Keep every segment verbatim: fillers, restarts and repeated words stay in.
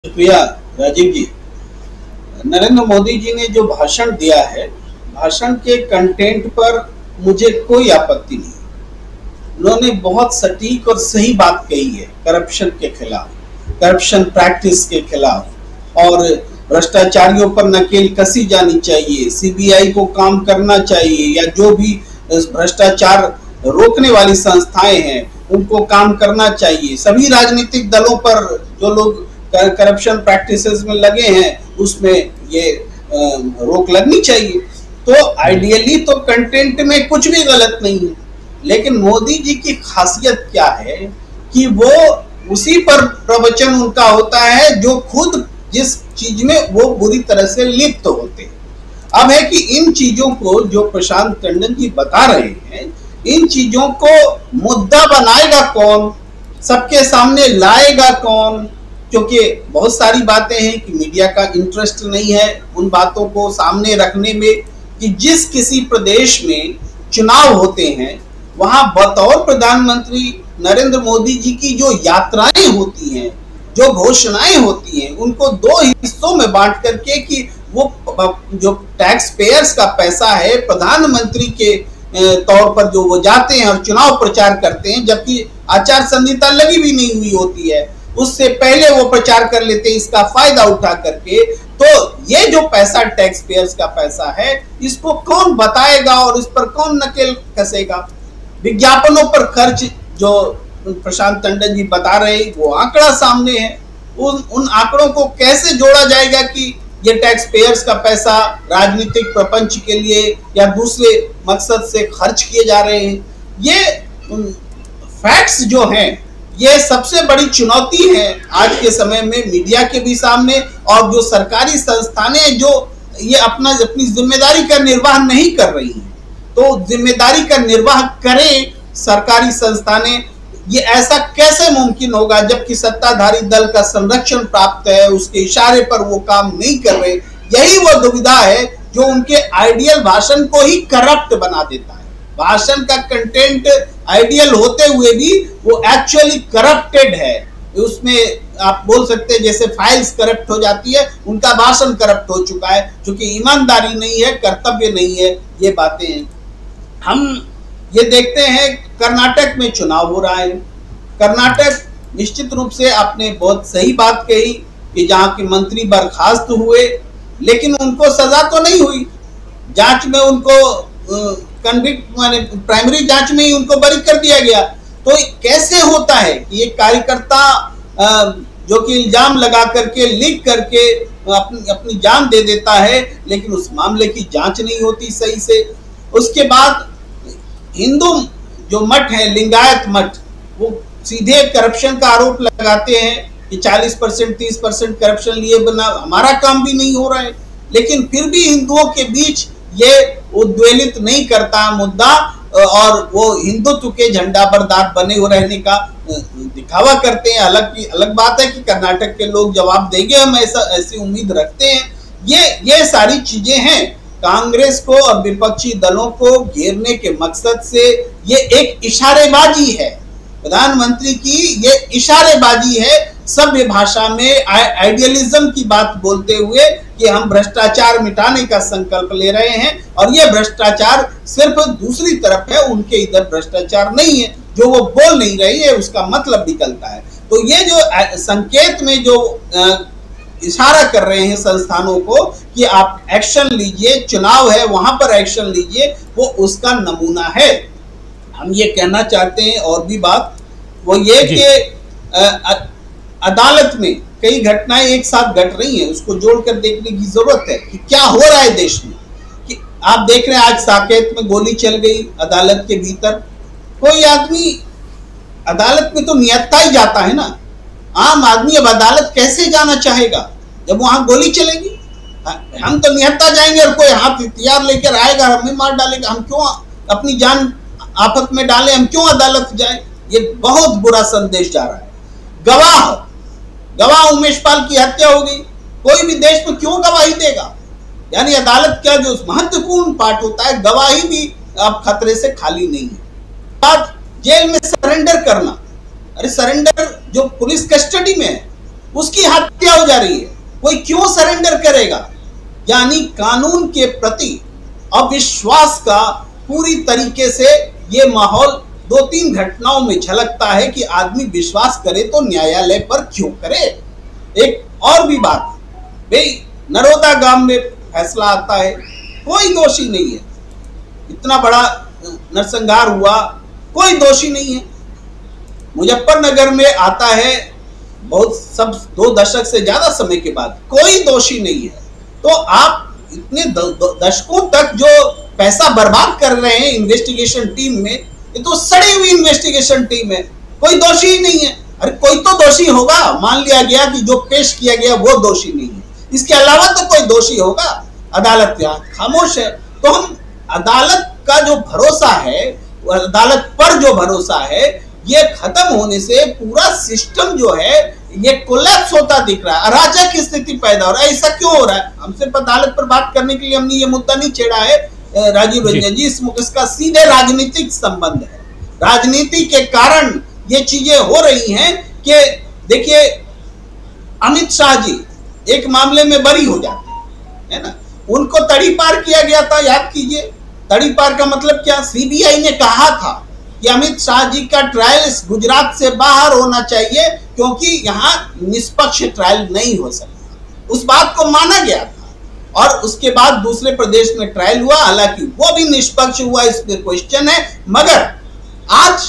शुक्रिया राजीव जी। नरेंद्र मोदी जी ने जो भाषण दिया है, भाषण के कंटेंट पर मुझे कोई आपत्ति नहीं। उन्होंने बहुत सटीक और सही बात कही है करप्शन के खिलाफ, करप्शन प्रैक्टिस के खिलाफ, और भ्रष्टाचारियों पर नकेल कसी जानी चाहिए, सीबीआई को काम करना चाहिए, या जो भी भ्रष्टाचार रोकने वाली संस्थाएं हैं उनको काम करना चाहिए। सभी राजनीतिक दलों पर जो लोग करप्शन प्रैक्टिसेस में लगे हैं उसमें ये रोक लगनी चाहिए। तो आइडियली तो कंटेंट में कुछ भी गलत नहीं है, लेकिन मोदी जी की खासियत क्या है कि वो उसी पर प्रवचन उनका होता है जो खुद जिस चीज में वो बुरी तरह से लिप्त होते हैं। अब है कि इन चीजों को जो प्रशांत टंडन जी बता रहे हैं, इन चीजों को मुद्दा बनाएगा कौन, सबके सामने लाएगा कौन? क्योंकि बहुत सारी बातें हैं कि मीडिया का इंटरेस्ट नहीं है उन बातों को सामने रखने में कि जिस किसी प्रदेश में चुनाव होते हैं वहां बतौर प्रधानमंत्री नरेंद्र मोदी जी की जो यात्राएं होती हैं, जो घोषणाएं होती हैं, उनको दो हिस्सों में बांट करके कि वो जो टैक्स पेयर्स का पैसा है प्रधानमंत्री के तौर पर जो वो जाते हैं और चुनाव प्रचार करते हैं, जबकि आचार संहिता लगी भी नहीं हुई होती है, उससे पहले वो प्रचार कर लेते हैं इसका फायदा उठा करके। तो ये जो पैसा टैक्स पेयर्स का पैसा है, इसको कौन बताएगा और इस पर कौन नकेल कसेगा? विज्ञापनों पर खर्च जो प्रशांत टंडन जी बता रहे वो आंकड़ा सामने है, उन उन आंकड़ों को कैसे जोड़ा जाएगा कि ये टैक्स पेयर्स का पैसा राजनीतिक प्रपंच के लिए या दूसरे मकसद से खर्च किए जा रहे हैं? ये फैक्ट्स जो हैं, ये सबसे बड़ी चुनौती है आज के समय में मीडिया के भी सामने, और जो सरकारी संस्थानें जो ये अपना अपनी जिम्मेदारी का निर्वाह नहीं कर रही हैं, तो जिम्मेदारी का निर्वाह करें सरकारी संस्थानें। ये ऐसा कैसे मुमकिन होगा जबकि सत्ताधारी दल का संरक्षण प्राप्त है, उसके इशारे पर वो काम नहीं कर रहे? यही वो दुविधा है जो उनके आइडियल भाषण को ही करप्ट बना देता है। भाषण का कंटेंट आइडियल होते हुए भी वो एक्चुअली करप्टेड है। उसमें आप बोल सकते हैं जैसे फाइल्स करप्ट हो जाती है, उनका भाषण करप्ट हो चुका है, क्योंकि ईमानदारी नहीं है, कर्तव्य नहीं है, ये बातें हैं। हम ये देखते हैं कर्नाटक में चुनाव हो रहा है। कर्नाटक निश्चित रूप से आपने बहुत सही बात कही कि जहां के मंत्री बर्खास्त हुए, लेकिन उनको सजा तो नहीं हुई, जांच में उनको कन्विक्ट माने प्राइमरी जांच में ही उनको बरी कर दिया गया। तो कैसे होता है कि एक कार्यकर्ता जो कि इल्जाम लगा करके लिख करके अपनी अपनी जान दे देता है, लेकिन उस मामले की जांच नहीं होती सही से। उसके बाद हिंदू जो मठ है, लिंगायत मठ, वो सीधे करप्शन का आरोप लगाते हैं कि चालीस परसेंट तीस परसेंट करप्शन लिए बिना हमारा काम भी नहीं हो रहा है, लेकिन फिर भी हिंदुओं के बीच ये उद्वेलित नहीं करता मुद्दा, और वो हिंदुत्व के झंडा बरदार बने हुए रहने का दिखावा करते हैं। अलग की अलग बात है कि कर्नाटक के लोग जवाब देंगे, हम ऐसा ऐसी उम्मीद रखते हैं। ये ये सारी चीजें हैं कांग्रेस को और विपक्षी दलों को घेरने के मकसद से। ये एक इशारेबाजी है, प्रधानमंत्री की ये इशारेबाजी है, सभ्य भाषा में आइडियलिज्म की बात बोलते हुए कि हम भ्रष्टाचार मिटाने का संकल्प ले रहे हैं, और ये भ्रष्टाचार सिर्फ दूसरी तरफ है, उनके इधर भ्रष्टाचार नहीं है। जो वो बोल नहीं रही है उसका मतलब निकलता है। तो ये जो संकेत में जो इशारा कर रहे हैं संस्थानों को कि आप एक्शन लीजिए, चुनाव है वहां पर एक्शन लीजिए, वो उसका नमूना है। हम ये कहना चाहते हैं और भी बात वो ये कि अदालत में कई घटनाएं एक साथ घट रही हैं, उसको जोड़कर देखने की जरूरत है कि क्या हो रहा है देश में। कि आप देख रहे हैं आज साकेत में गोली चल गई अदालत के भीतर। कोई आदमी अदालत में तो नियत्ता ही जाता है ना, आम आदमी अब अदालत कैसे जाना चाहेगा जब वहां गोली चलेगी? हम तो निहत्ता जाएंगे और कोई हाथ हथियार लेकर आएगा हमें मार डालेगा, हम क्यों अपनी जान आफत में डालें, हम क्यों अदालत जाएं? ये बहुत बुरा संदेश जा रहा है। गवाह गवाह उमेश पाल की हत्या हो गई, कोई भी देश में क्यों गवाही देगा? यानी अदालत का जो महत्वपूर्ण पार्ट होता है, गवाही भी अब खतरे से खाली नहीं है। बात जेल में सरेंडर करना, अरे सरेंडर जो पुलिस कस्टडी में है, उसकी हत्या हो जा रही है, कोई क्यों सरेंडर करेगा? यानी कानून के प्रति अविश्वास का पूरी तरीके से ये माहौल दो तीन घटनाओं में झलकता है कि आदमी विश्वास करे तो न्यायालय पर क्यों करे। एक और भी बात, भाई नरोदा गांव में फैसला आता है, कोई दोषी नहीं है, इतना बड़ा नरसंहार हुआ, कोई दोषी नहीं है। मुजफ्फरनगर में आता है, बहुत सब दो दशक से ज्यादा समय के बाद, कोई दोषी नहीं है। तो आप इतने दशकों तक जो पैसा बर्बाद कर रहे हैं इन्वेस्टिगेशन टीम में, ये तो सड़ी हुई इन्वेस्टिगेशन टीम है, कोई दोषी ही नहीं है। अरे कोई तो दोषी होगा, मान लिया गया कि जो पेश किया गया वो दोषी नहीं है, इसके अलावा तो कोई दोषी होगा। अदालत यहाँ खामोश है। तो हम अदालत का जो भरोसा है, अदालत पर जो भरोसा है, ये खत्म होने से पूरा सिस्टम जो है ये कोलैप्स होता दिख रहा है, अराजक की स्थिति पैदा हो रहा है। ऐसा क्यों हो रहा है? हम सिर्फ अदालत पर बात करने के लिए हमने ये मुद्दा नहीं छेड़ा है राजीव रंजन जी, इसका सीधे राजनीतिक संबंध है। राजनीति के कारण ये चीजें हो रही हैं कि देखिए अमित शाह जी एक मामले में बरी हो जाते हैं, है ना, उनको तड़ी पार किया गया था, याद कीजिए। तड़ी पार का मतलब क्या? सीबीआई ने कहा था कि अमित शाह जी का ट्रायल गुजरात से बाहर होना चाहिए क्योंकि यहाँ निष्पक्ष ट्रायल नहीं हो सकता। उस बात को माना गया था और उसके बाद दूसरे प्रदेश में ट्रायल हुआ, हालांकि वो भी निष्पक्ष हुआ, इसमें क्वेश्चन है। मगर आज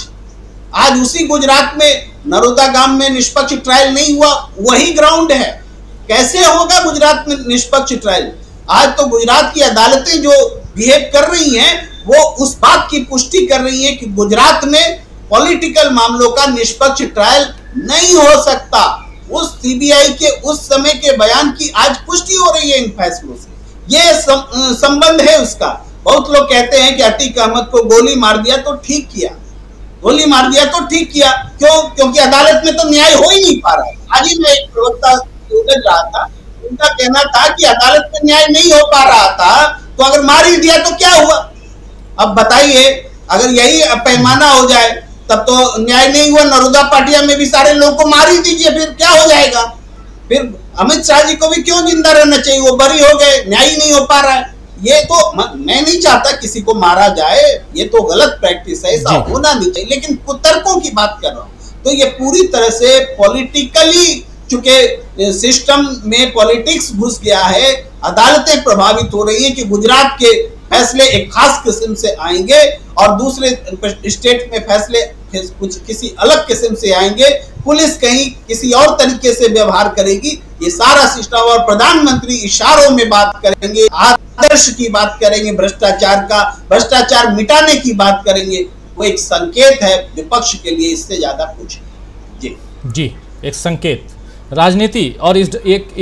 आज उसी गुजरात में नरोदा गांव में निष्पक्ष ट्रायल नहीं हुआ, वही ग्राउंड है। कैसे होगा गुजरात में निष्पक्ष ट्रायल? आज तो गुजरात की अदालतें जो बिहेव कर रही हैं वो उस बात की पुष्टि कर रही है कि गुजरात में पॉलिटिकल मामलों का निष्पक्ष ट्रायल नहीं हो सकता। उस सीबीआई के उस समय के बयान की आज पुष्टि हो रही है इन फैसलों से। ये सम, संबंध है उसका। बहुत लोग कहते हैं कि अतीक अहमद को गोली मार दिया तो ठीक किया, गोली मार दिया तो ठीक किया। क्यों? क्योंकि अदालत में तो न्याय हो ही नहीं पा रहा है। आज ही में एक प्रवक्ता उलझ रहा था, उनका कहना था कि अदालत में न्याय नहीं हो पा रहा था, तो अगर मार ही दिया तो क्या हुआ? अब बताइए, अगर यही पैमाना हो जाए तब तो न्याय नहीं हुआ, नरोदा पाटिया में भी सारे लोगों को मार ही दीजिए, फिर क्या हो जाएगा? फिर अमित शाह जी को भी क्यों जिंदा रहना चाहिए? वो बरी हो गए, न्याय ही नहीं हो पा रहा है। ये तो मैं नहीं चाहता किसी को मारा जाए, ये तो गलत प्रैक्टिस है, ऐसा होना नहीं चाहिए, लेकिन कुतर्कों की बात कर रहा हूं। तो ये पूरी तरह से पॉलिटिकली, चूंकि सिस्टम में पॉलिटिक्स घुस गया है, अदालतें प्रभावित हो रही हैं कि गुजरात के फैसले एक खास किस्म से आएंगे और दूसरे स्टेट में फैसले कुछ किसी अलग किस्म से आएंगे, पुलिस कहीं किसी और तरीके से व्यवहार करेगी। ये सारा सिस्टम, और प्रधानमंत्री इशारों में बात करेंगे, आदर्श की बात करेंगे, भ्रष्टाचार का भ्रष्टाचार मिटाने की बात करेंगे। वो एक संकेत है विपक्ष के लिए, इससे ज्यादा कुछ। जी जी एक संकेत। राजनीति और इस एक